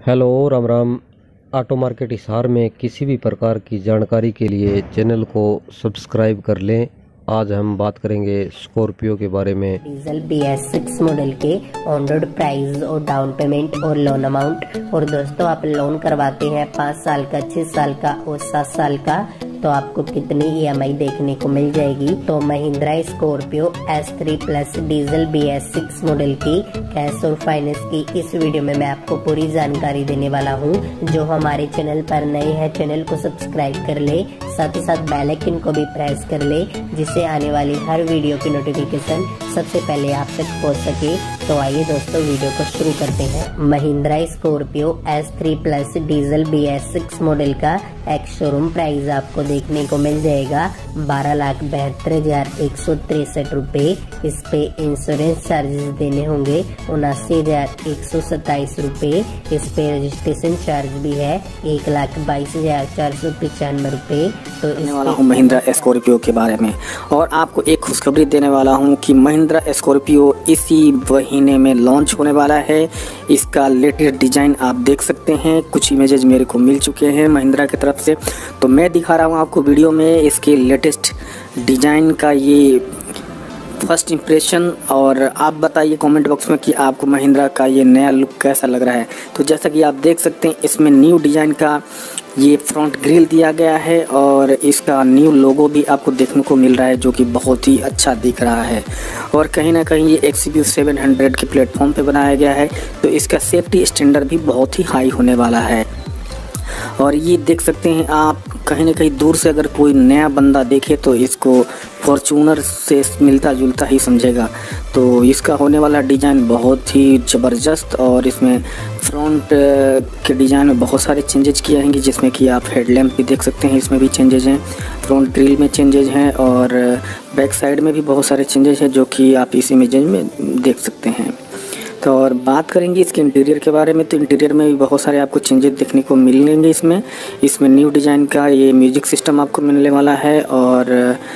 Hello Ram Ram. Auto market Hisar में किसी भी प्रकार की जानकारी के लिए चैनल को सब्सक्राइब कर लें। आज हम बात करेंगे स्कॉर्पियो के बारे में। डीजल BS6 मॉडल के ऑन रोड प्राइस और डाउन पेमेंट और लोन अमाउंट। और दोस्तों, आप लोन करवाते हैं 5 साल का, 6 साल का और 7 साल का, तो आपको कितनी EMI देखने को मिल जाएगी। तो Mahindra Scorpio S3 plus diesel BS6 model की कैश और फाइनेंस की इस वीडियो में मैं आपको पूरी जानकारी देने वाला हूँ। जो हमारे चैनल पर नए हैं, चैनल को सब्सक्राइब कर ले, साथ ही साथ बेल आइकन को भी प्रेस कर ले, जिससे आने वाली हर वीडियो की नोटिफिकेशन सबसे पहले आप तक पहुँच सके। तो आइए दोस्तों, वीडियो को शुरू करते हैं। Mahindra Scorpio S3 plus diesel BS6 model का एक्स शोरूम प्राइस आपको देखने को मिल जाएगा 12,72,163 रुपए। इस पे इंश्योरेंस चार्जेस देने होंगे 79,127 रुपए। इस पे रजिस्ट्रेशन चार्ज भी है 1,22,495 रुपए। तो देने वाला हूँ महिंद्रा स्कॉर्पियो के बारे में, और आपको एक खुशखबरी देने वाला हूँ कि महिंद्रा स्कॉर्पियो इसी महीने में लॉन्च होने वाला है। इसका लेटेस्ट डिजाइन आप देख सकते हैं, कुछ इमेजेस मेरे को मिल चुके हैं महिंद्रा की तरफ से, तो मैं दिखा रहा हूँ आपको वीडियो में इसके लेटेस्ट डिजाइन का ये फर्स्ट इंप्रेशन। और आप बताइए कमेंट बॉक्स में कि आपको महिंद्रा का ये नया लुक कैसा लग रहा है। तो जैसा कि आप देख सकते हैं, इसमें न्यू डिजाइन का ये फ्रंट ग्रिल दिया गया है और इसका न्यू लोगो भी आपको देखने को मिल रहा है, जो कि बहुत ही अच्छा दिख रहा है। और कहीं ना कहीं ये XUV 700 के प्लेटफॉर्म पे बनाया गया है, तो इसका सेफ्टी स्टैंडर्ड भी बहुत ही हाई होने वाला है। और ये देख सकते हैं आप, कहीं ना कहीं दूर से अगर कोई नया बंदा देखे तो इसको फॉर्च्यूनर से मिलता जुलता ही समझेगा। तो इसका होने वाला डिज़ाइन बहुत ही ज़बरदस्त, और इसमें फ्रंट के डिज़ाइन में बहुत सारे चेंजेज किए हैं, जिसमें कि आप हेडलैम्प भी देख सकते हैं, इसमें भी चेंजेज हैं, फ्रंट ग्रिल में चेंजेज हैं, और बैक साइड में भी बहुत सारे चेंजेज हैं, जो कि आप इस इमेज में देख सकते हैं। तो और बात करेंगे इसके इंटीरियर के बारे में, तो इंटीरियर में भी बहुत सारे आपको चेंजेस देखने को मिलेंगे। इसमें न्यू डिज़ाइन का ये म्यूजिक सिस्टम आपको मिलने वाला है, और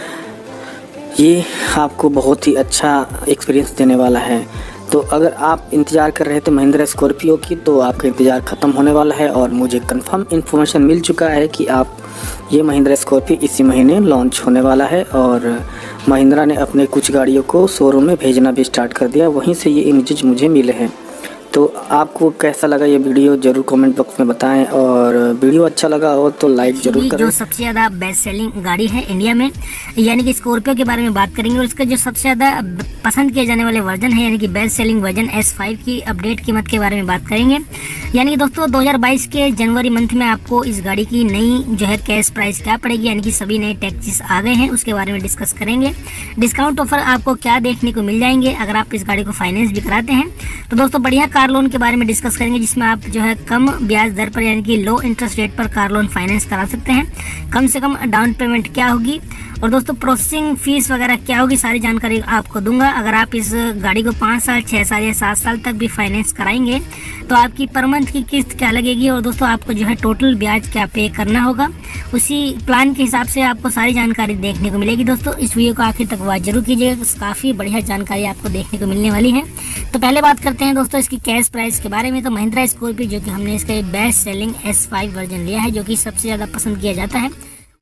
ये आपको बहुत ही अच्छा एक्सपीरियंस देने वाला है। तो अगर आप इंतज़ार कर रहे थे महिंद्रा स्कॉर्पियो की, तो आपका इंतज़ार ख़त्म होने वाला है, और मुझे कंफर्म इन्फॉर्मेशन मिल चुका है कि आप ये महिंद्रा स्कॉर्पियो इसी महीने लॉन्च होने वाला है। और महिंद्रा ने अपने कुछ गाड़ियों को शोरूम में भेजना भी स्टार्ट कर दिया, वहीं से ये इमेजेस मुझे मिले हैं। तो आपको कैसा लगा ये वीडियो जरूर कमेंट बॉक्स में बताएं, और वीडियो अच्छा लगा हो तो लाइक जरूर करें। जो सबसे ज़्यादा बेस्ट सेलिंग गाड़ी है इंडिया में, यानी कि स्कॉर्पियो के बारे में बात करेंगे, और इसका जो सबसे ज़्यादा पसंद किए जाने वाले वर्जन है, यानी कि बेस्ट सेलिंग वर्जन S5 की अपडेट कीमत के बारे में बात करेंगे। यानी कि दोस्तों 2022 के जनवरी मंथ में आपको इस गाड़ी की नई जो है कैश प्राइस क्या पड़ेगी, यानी कि सभी नए टैक्सेस आ गए हैं, उसके बारे में डिस्कस करेंगे। डिस्काउंट ऑफर आपको क्या देखने को मिल जाएंगे अगर आप इस गाड़ी को फाइनेंस भी कराते हैं। तो दोस्तों बढ़िया कार लोन के बारे में डिस्कस करेंगे, जिसमें आप जो है कम ब्याज दर पर, यानी कि लो इंटरेस्ट रेट पर कार लोन फाइनेंस करा सकते हैं। कम से कम डाउन पेमेंट क्या होगी, और दोस्तों प्रोसेसिंग फीस वगैरह क्या होगी, सारी जानकारी आपको दूंगा। अगर आप इस गाड़ी को 5 साल, 6 साल या 7 साल तक भी फाइनेंस कराएंगे तो आपकी पर मंथ की किस्त क्या लगेगी, और दोस्तों आपको जो है टोटल ब्याज क्या पे करना होगा, उसी प्लान के हिसाब से आपको सारी जानकारी देखने को मिलेगी। दोस्तों इस वीडियो को आखिर तक वॉच जरूर कीजिएगा, काफ़ी बढ़िया जानकारी आपको देखने को मिलने वाली है। तो पहले बात करते हैं दोस्तों इसकी कैश प्राइस के बारे में। तो महिंद्रा स्कॉर्पियो, जो कि हमने इसका बेस्ट सेलिंग S5 वर्जन लिया है, जो कि सबसे ज़्यादा पसंद किया जाता है।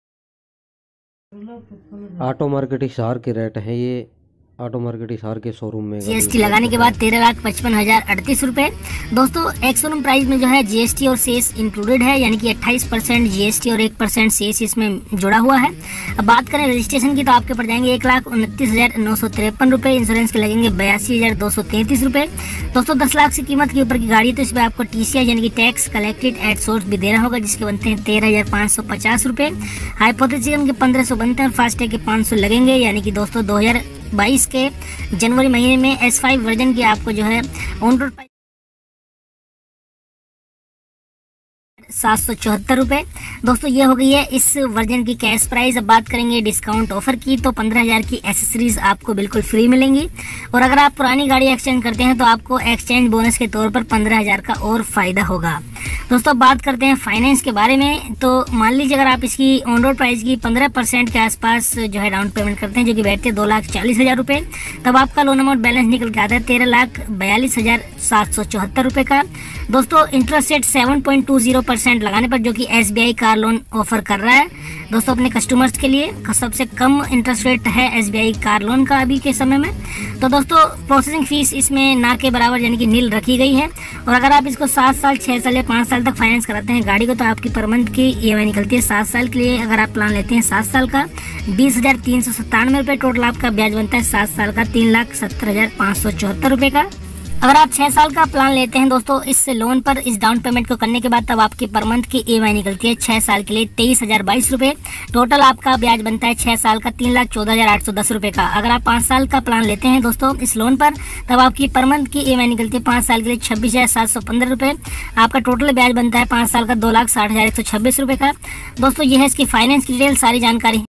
ऑटो मार्केट हिसार के रेट है ये, ऑटो मार्केट हिसार के शोरूम में GST लगाने के बाद 13,55,038 रुपए। दोस्तों एक्स शोरूम प्राइस में जो है GST और सेस इंक्लूडेड है, यानी कि 28% GST और 1% सेस इसमें जुड़ा हुआ है। अब बात करें रजिस्ट्रेशन की, तो आपके पड़ जाएंगे 1,29,953 रुपए। इंश्योरेंस के लगेंगे 82,233 रुपए। दोस्तों 10 लाख से कीमत के ऊपर की गाड़ी, तो इसमें आपको TCI यानी कि टैक्स कलेक्टेड एट सोर्स भी देना होगा, जिसके बनते हैं 13,550 रुपए। हाइपोथेटिकल के 1500 बनते हैं, और फास्टैग के 500 लगेंगे। यानी कि दोस्तों 2022 के जनवरी महीने में S5 वर्जन की आपको जो है ऑन रोड 774 रुपए। दोस्तों ये हो गई है इस वर्जन की कैश प्राइस। अब बात करेंगे डिस्काउंट ऑफर की, तो 15,000 की एसेसरीज आपको बिल्कुल फ्री मिलेंगी, और अगर आप पुरानी गाड़ी एक्सचेंज करते हैं तो आपको एक्सचेंज बोनस के तौर पर 15,000 का और फायदा होगा। दोस्तों बात करते हैं फाइनेंस के बारे में। तो मान लीजिए अगर आप इसकी ऑन रोड प्राइस की 15% के आसपास जो है डाउन पेमेंट करते हैं, जो कि बैठते हैं 2,40,000 रुपये, तब आपका लोन अमाउंट बैलेंस निकल के आता है 13,42,774 रुपये का। दोस्तों इंटरेस्ट रेट 7.20% लगाने पर, जो कि SBI कार लोन ऑफर कर रहा है दोस्तों अपने कस्टमर्स के लिए। सबसे कम इंटरेस्ट रेट है SBI कार लोन का अभी के समय में। तो दोस्तों प्रोसेसिंग फीस इसमें ना के बराबर यानी कि नील रखी गई है। और अगर आप इसको 7 साल, 6 साल या 5 साल तक फाइनेंस कराते हैं गाड़ी को, तो आपकी पर मंथ की EMI निकलती है 7 साल के लिए। अगर आप प्लान लेते हैं 7 साल का 20,397 रुपये, टोटल आपका ब्याज बनता है 7 साल का 3,70,574 रुपये का। अगर आप 6 साल का प्लान लेते हैं दोस्तों इस लोन पर, इस डाउन पेमेंट को करने के बाद, तब आपकी पर मंथ की EMI निकलती है 6 साल के लिए 23,022 रुपये। टोटल आपका ब्याज बनता है 6 साल का 3,14,810 रुपये का। अगर आप 5 साल का प्लान लेते हैं दोस्तों इस लोन पर, तब आपकी पर मंथ की EMI निकलती है 5 साल के लिए 26,715 रुपये। आपका टोटल ब्याज बनता है 5 साल का 2,60,126 रुपये का। दोस्तों यह है इसकी फाइनेंस की डिटेल सारी जानकारी।